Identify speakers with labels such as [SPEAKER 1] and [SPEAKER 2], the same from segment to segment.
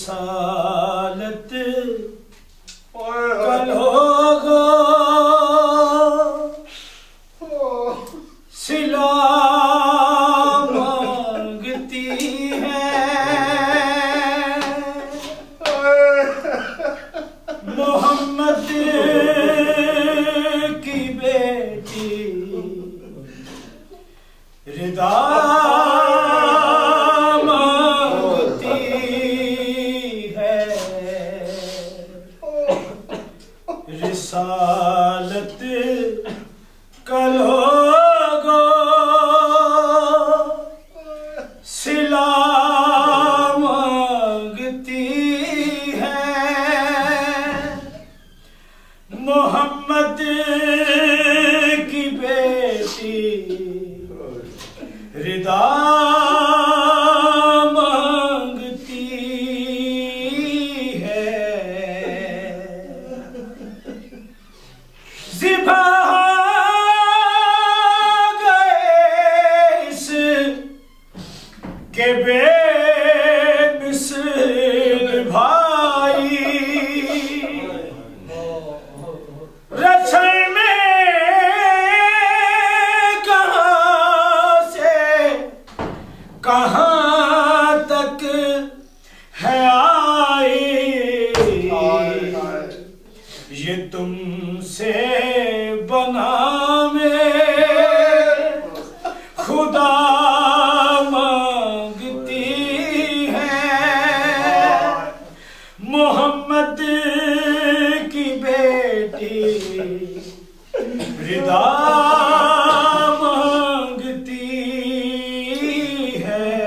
[SPEAKER 1] रिसालत कल होगा सिला मांगती है मोहम्मद की बेटी रिदा मांगती है रिसालत कल होगा सिला मांगती है मोहम्मद की बेटी रिदा मांगती है ज़िबा गए इस के बेमिसाल भाई रचन में कहाँ से कहाँ तक है आई ये तुमसे बना में खुदा मांगती है मोहम्मद की बेटी रिदा मांगती है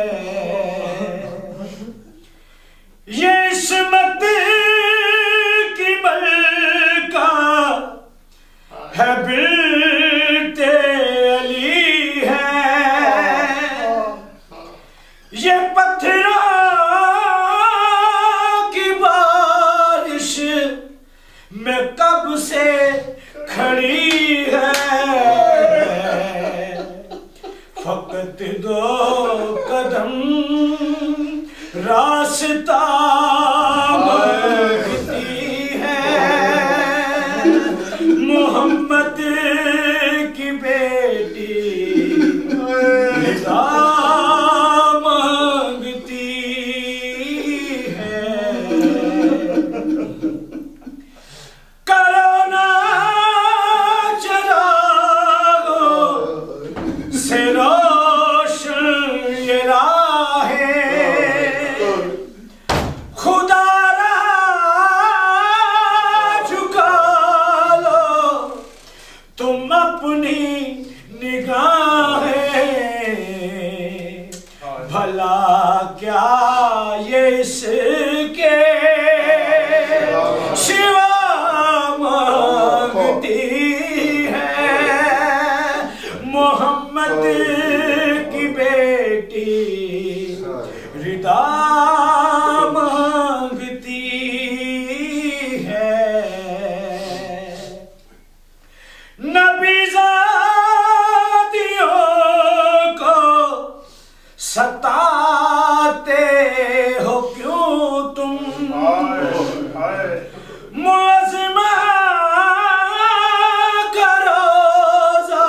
[SPEAKER 1] ये इस्मत की मलका है बिनते अली है ये पत्थरों की बारिश में कब से खड़ी है फकत दो कदम रास्ता मांगती है मोहम्मद की बेटी रिदा मांगती है करोना चरागों से रोशन ये राहें खुदा झुका लो तुम अपनी निगाहें भला क्या ये इसके शिवा मांगती है मोहम्मद की बेटी रिदा मांगती है नबीज़ादियों को सताते हो क्यों तुम मुअज़्ज़मा का रोज़ा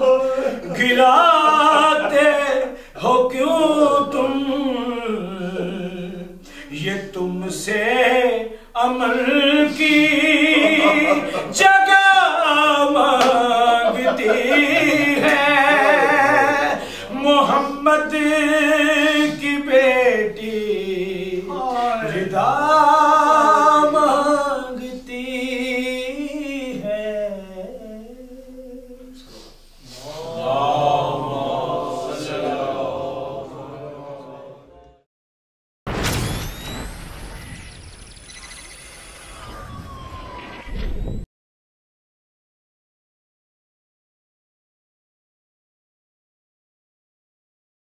[SPEAKER 1] गिराते हो क्यों तुम ये तुमसे अमल की जगह मांगती है मोहम्मद की बेटी रिदा